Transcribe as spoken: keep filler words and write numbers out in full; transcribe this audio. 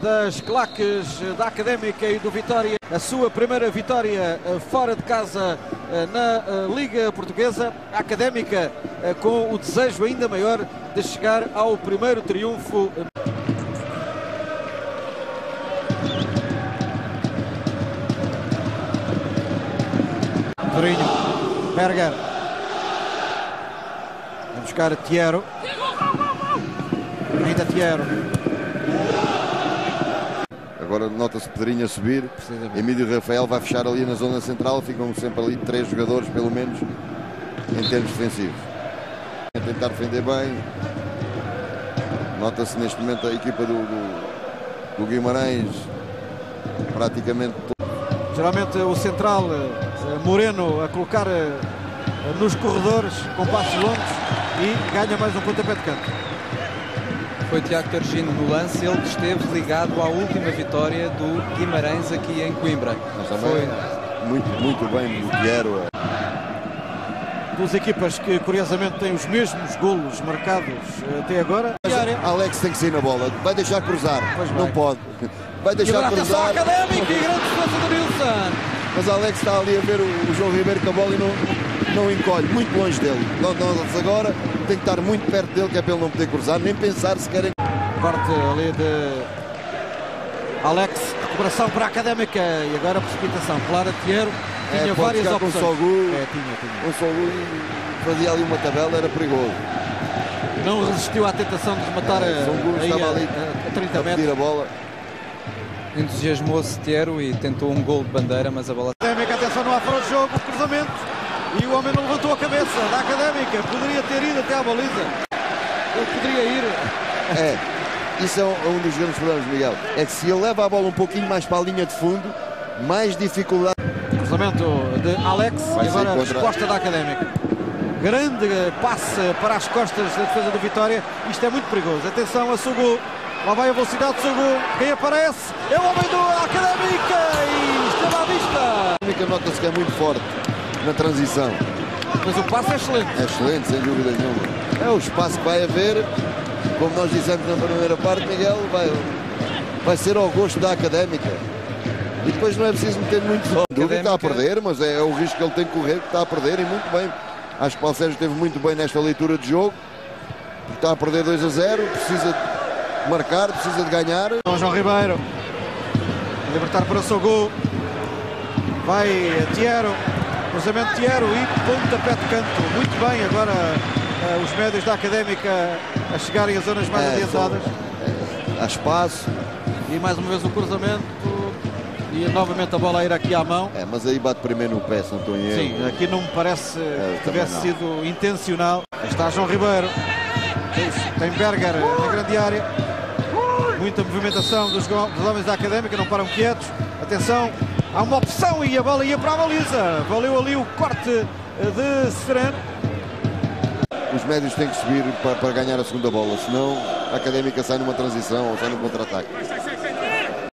das claques da Académica e do Vitória. A sua primeira vitória fora de casa na Liga Portuguesa. A Académica com o desejo ainda maior de chegar ao primeiro triunfo. Torinho, Berger, a buscar Tiero, ainda Tiero. Agora nota-se Pedrinho a subir, Emílio Rafael vai fechar ali na zona central, ficam sempre ali três jogadores pelo menos em termos defensivos. A tentar defender bem, nota-se neste momento a equipa do, do, do Guimarães praticamente. Geralmente o central Moreno a colocar nos corredores com passos longos e ganha mais um pontapé de canto. Foi Tiago Targino no lance, ele esteve ligado à última vitória do Guimarães aqui em Coimbra. Mas também foi muito, muito bem do Tiero. Duas equipas que curiosamente têm os mesmos golos marcados até agora. Alex tem que sair na bola, vai deixar cruzar, não pode. Vai deixar cruzar. Académica e grande defesa do Nilson. Mas Alex está ali a ver o, o João Ribeiro com a bola e não, não encolhe, muito longe dele. Nós agora tem que estar muito perto dele, que é para ele não poder cruzar, nem pensar se querem. Corte ali de Alex, recuperação para a Académica e agora precipitação. Clara Tiero tinha é, várias opções. Com Sogu, é, tinha, tinha. Um Sogu fazia ali uma tabela, era perigoso. Não resistiu à tentação de rematar é, a, estava a, ali a, a trinta metros. A bola. Entusiasmou-se Tiero e tentou um gol de bandeira, mas a bola... Académica, atenção no afro de jogo, cruzamento. E o homem não levantou a cabeça da Académica. Poderia ter ido até à baliza. Ele poderia ir. É, isso é um, um dos grandes problemas, Miguel. É que se ele leva a bola um pouquinho mais para a linha de fundo, mais dificuldade. Cruzamento de Alex Vai e agora a contra... resposta da Académica. Grande passe para as costas da defesa do Vitória. Isto é muito perigoso. Atenção a Sogu. Lá vai a velocidade de Sogu. Quem aparece é o homem do Académica. E esteve à vista. A Académica nota-se que é muito forte na transição. Mas o passe é excelente. É excelente, sem dúvida nenhuma. É o espaço que vai haver. Como nós dissemos na primeira parte, Miguel, vai, vai ser ao gosto da Académica. E depois não é preciso meter muito só. Académica... Está a perder, mas é, é o risco que ele tem que correr, que está a perder e muito bem. Acho que o Paulo Sérgio esteve muito bem nesta leitura de jogo. Está a perder dois a zero, precisa de marcar, precisa de ganhar. João Ribeiro. Libertar para Sogu. Vai Tiero. Cruzamento Tiero e pontapé de canto. Muito bem agora uh, os médios da Académica a chegarem às zonas mais é, adiantadas. É, há espaço. E mais uma vez o cruzamento. E novamente a bola a ir aqui à mão. É, mas aí bate primeiro no pé, se não estou em erro. Sim, aqui não me parece é, que tivesse sido intencional. Está João Ribeiro. Tem Berger na grande área. Muita movimentação dos, dos homens da Académica, não param quietos. Atenção, há uma opção e a bola ia para a baliza. Valeu ali o corte de Sereno. Os médios têm que subir para, para ganhar a segunda bola, senão a Académica sai numa transição ou sai num contra-ataque.